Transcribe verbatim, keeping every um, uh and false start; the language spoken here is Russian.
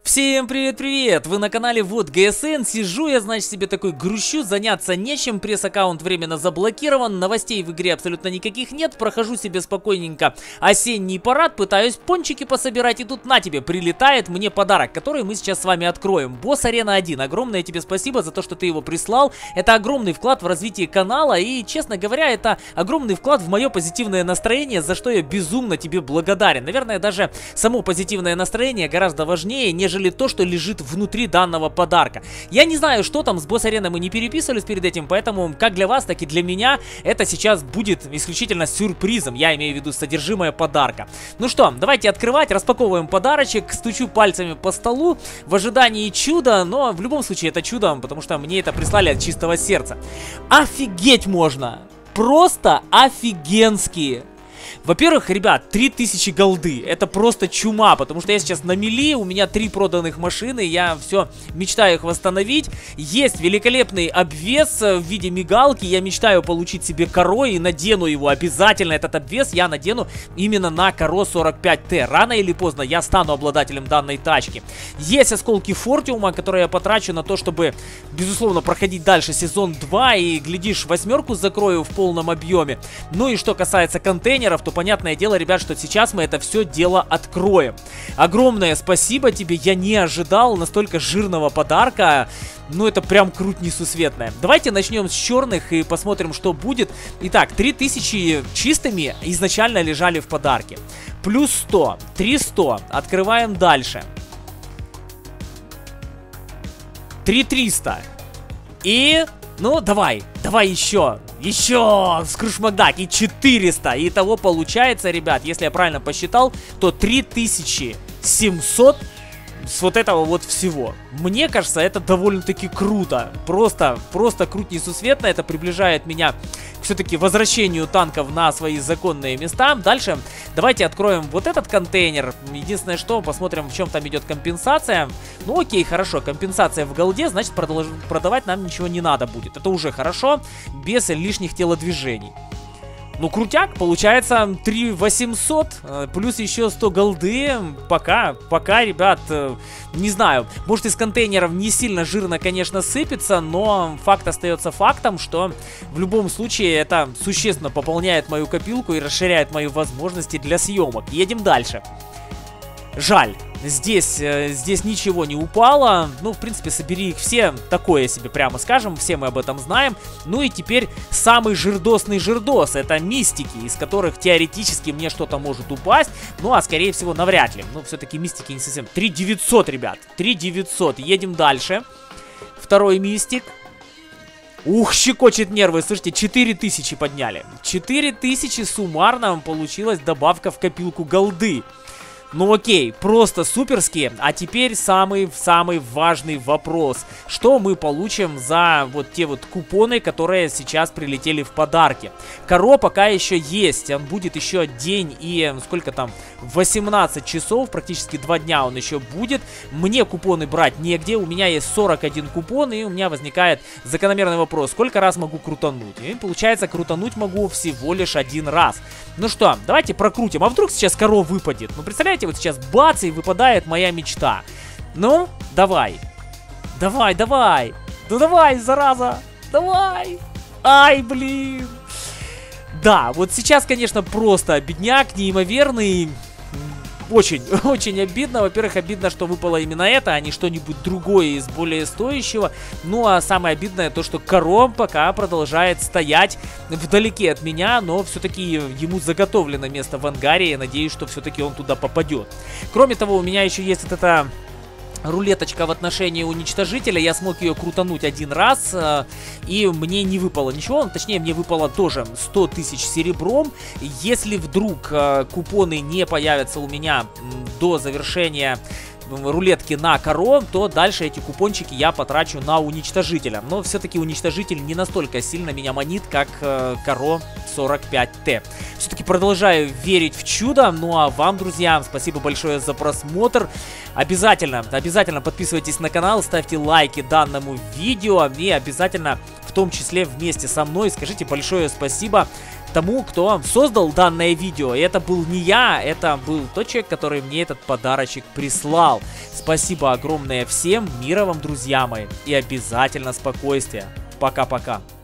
Всем привет-привет! Вы на канале Вот ГСН. Сижу я, значит, себе такой грущу, заняться нечем. Пресс-аккаунт временно заблокирован, новостей в игре абсолютно никаких нет. Прохожу себе спокойненько осенний парад, пытаюсь пончики пособирать. И тут на тебе прилетает мне подарок, который мы сейчас с вами откроем. Босс Арена один. Огромное тебе спасибо за то, что ты его прислал. Это огромный вклад в развитие канала. И, честно говоря, это огромный вклад в мое позитивное настроение, за что я безумно тебе благодарен. Наверное, даже само позитивное настроение гораздо важнее, нежели то, что лежит внутри данного подарка. Я не знаю, что там, с босс-ареной мы не переписывались перед этим, поэтому как для вас, так и для меня это сейчас будет исключительно сюрпризом. Я имею в виду содержимое подарка. Ну что, давайте открывать, распаковываем подарочек, стучу пальцами по столу в ожидании чуда, но в любом случае это чудо, потому что мне это прислали от чистого сердца. Офигеть можно! Просто офигенские! Во-первых, ребят, три тысячи голды. Это просто чума, потому что я сейчас на мели, у меня три проданных машины, я все мечтаю их восстановить. Есть великолепный обвес в виде мигалки, я мечтаю получить себе Каро и надену его обязательно. Этот обвес я надену именно на Каро сорок пять Т. Рано или поздно я стану обладателем данной тачки. Есть осколки Фортиума, которые я потрачу на то, чтобы, безусловно, проходить дальше сезон два и, глядишь, восьмерку закрою в полном объеме. Ну и что касается контейнеров, то понятное дело, ребят, что сейчас мы это все дело откроем. Огромное спасибо тебе, я не ожидал настолько жирного подарка. Ну, это прям круть несусветная. Давайте начнем с черных и посмотрим, что будет. Итак, три тысячи чистыми изначально лежали в подарке. Плюс сто, триста. Открываем дальше. три триста. И... Ну, давай, давай еще, еще, скруш Макдак, и четыреста. Итого получается, ребят, если я правильно посчитал, то три тысячи семьсот с вот этого вот всего. Мне кажется, это довольно-таки круто. Просто, просто круть несусветно. Это приближает меня к все-таки возвращению танков на свои законные места. Дальше давайте откроем вот этот контейнер. Единственное, что, посмотрим, в чем там идет компенсация. Ну окей, хорошо, компенсация в голде, значит продолж... продавать нам ничего не надо будет. Это уже хорошо, без лишних телодвижений. Ну, крутяк, получается три восемьсот, плюс еще сто голды. Пока, пока, ребят, не знаю. Может, из контейнеров не сильно жирно, конечно, сыпется, но факт остается фактом, что в любом случае это существенно пополняет мою копилку и расширяет мои возможности для съемок. Едем дальше. Жаль. Здесь, э, здесь ничего не упало. Ну, в принципе, собери их все. Такое себе, прямо скажем. Все мы об этом знаем. Ну и теперь самый жирдосный жирдос. Это мистики, из которых теоретически мне что-то может упасть. Ну, а скорее всего, навряд ли. Ну, все-таки мистики не совсем. три девятьсот, ребят. три девятьсот. Едем дальше. Второй мистик. Ух, щекочет нервы. Слушайте, четыре тысячи подняли. четыре тысячи суммарно получилась добавка в копилку голды. Ну окей, просто суперски. А теперь самый-самый важный вопрос. Что мы получим за вот те вот купоны, которые сейчас прилетели в подарки? Каро пока еще есть. Он будет еще день и сколько там? восемнадцать часов, практически два дня он еще будет. Мне купоны брать негде. У меня есть сорок один купон, и у меня возникает закономерный вопрос. Сколько раз могу крутануть? И получается, крутануть могу всего лишь один раз. Ну что, давайте прокрутим. А вдруг сейчас Каро выпадет? Ну, представляете, вот сейчас бац, и выпадает моя мечта. Ну, давай. Давай, давай. Ну давай, зараза. Давай. Ай, блин. Да, вот сейчас, конечно, просто бедняк неимоверный. Очень, очень обидно. Во-первых, обидно, что выпало именно это, а не что-нибудь другое из более стоящего. Ну, а самое обидное то, что Каро пока продолжает стоять вдалеке от меня, но все-таки ему заготовлено место в ангаре. Я надеюсь, что все-таки он туда попадет. Кроме того, у меня еще есть вот эта рулеточка в отношении уничтожителя. Я смог ее крутануть один раз, э, и мне не выпало ничего. Точнее, мне выпало тоже сто тысяч серебром. Если вдруг э, купоны не появятся у меня до завершения рулетки на Каро, то дальше эти купончики я потрачу на уничтожителя. Но все-таки уничтожитель не настолько сильно меня манит, как э, Каро сорок пять Т. Все-таки продолжаю верить в чудо. Ну а вам, друзья, спасибо большое за просмотр. Обязательно, обязательно подписывайтесь на канал, ставьте лайки данному видео и обязательно, в том числе вместе со мной, скажите большое спасибо тому, кто создал данное видео. И это был не я, это был тот человек, который мне этот подарочек прислал. Спасибо огромное всем, мира вам, друзья мои, и обязательно спокойствия. Пока-пока.